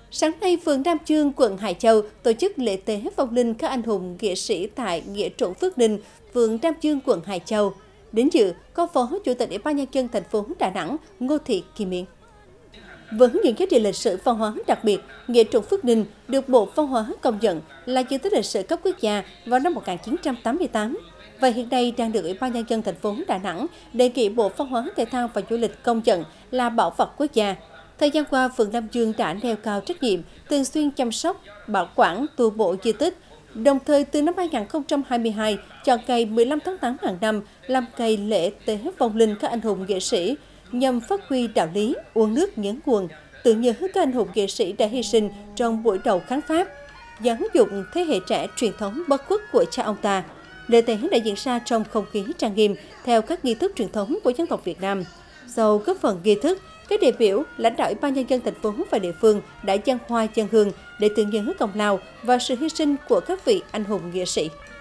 Sáng nay, phường Nam Chương, quận Hải Châu tổ chức lễ tế vong linh các anh hùng nghĩa sĩ tại nghĩa trang Phước Ninh, phường Nam Chương, quận Hải Châu. Đến dự có Phó Chủ tịch Ủy ban Nhân dân thành phố Đà Nẵng Ngô Thị Kim Yến. Với những giá trị lịch sử văn hóa đặc biệt, nghĩa trang Phước Ninh được Bộ Văn hóa công nhận là di tích lịch sử cấp quốc gia vào năm 1988 và hiện nay đang được Ủy ban Nhân dân thành phố Đà Nẵng đề nghị Bộ Văn hóa Thể thao và Du lịch công nhận là bảo vật quốc gia. Thời gian qua, phường Nam Chương đã nêu cao trách nhiệm, thường xuyên chăm sóc, bảo quản, tu bổ di tích. Đồng thời, từ năm 2022, chọn ngày 15 tháng 8 hàng năm làm ngày lễ tế vong linh các anh hùng nghĩa sĩ, nhằm phát huy đạo lý, uống nước nhớ nguồn, tưởng nhớ các anh hùng nghĩa sĩ đã hy sinh trong buổi đầu kháng Pháp, giáo dục thế hệ trẻ truyền thống bất khuất của cha ông ta. Lễ tế đã diễn ra trong không khí trang nghiêm theo các nghi thức truyền thống của dân tộc Việt Nam. Sau góp phần nghi thức, các đại biểu, lãnh đạo Ủy ban Nhân dân thành phố và địa phương đã dâng hoa dâng hương để tưởng nhớ công lao và sự hy sinh của các vị anh hùng nghĩa sĩ.